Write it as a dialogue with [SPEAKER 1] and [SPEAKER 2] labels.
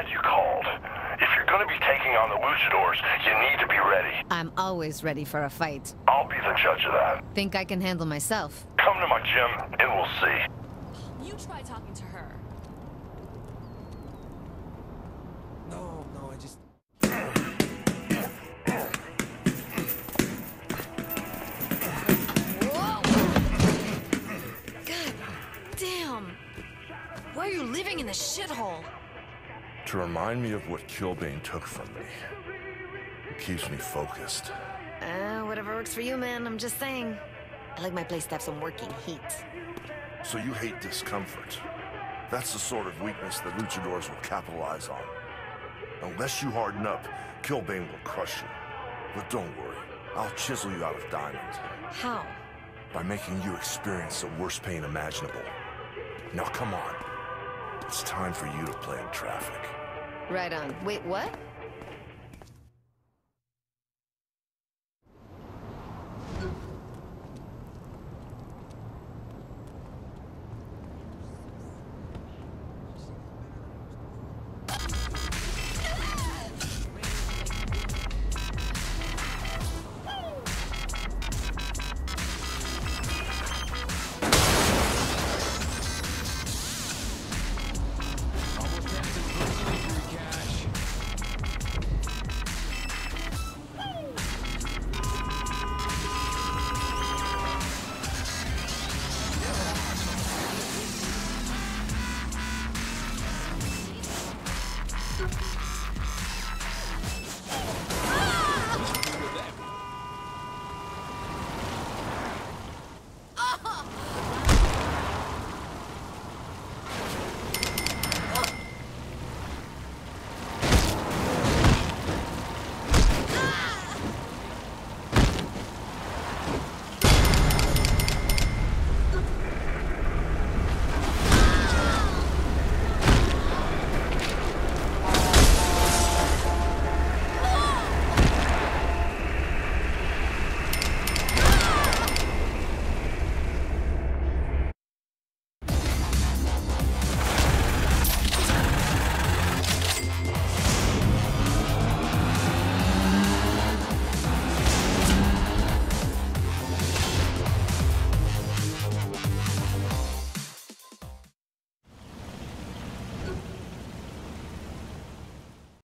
[SPEAKER 1] glad you called. If you're gonna be taking on the luchadors, you need to be ready.
[SPEAKER 2] I'm always ready for a fight.
[SPEAKER 1] I'll be the judge of that.
[SPEAKER 2] Think I can handle myself?
[SPEAKER 1] Come to my gym, and we'll see.
[SPEAKER 3] You try talking to her.
[SPEAKER 4] No, I just...
[SPEAKER 3] Whoa! God damn! Why are you living in the shithole?
[SPEAKER 1] To remind me of what Killbane took from me. It keeps me focused.
[SPEAKER 2] Whatever works for you, man. I'm just saying. I like my place to have some working heat.
[SPEAKER 1] So you hate discomfort. That's the sort of weakness the luchadors will capitalize on. Unless you harden up, Killbane will crush you. But don't worry, I'll chisel you out of diamond.
[SPEAKER 2] How?
[SPEAKER 1] By making you experience the worst pain imaginable. Now come on. It's time for you to play in traffic.
[SPEAKER 2] Right on. Wait, what?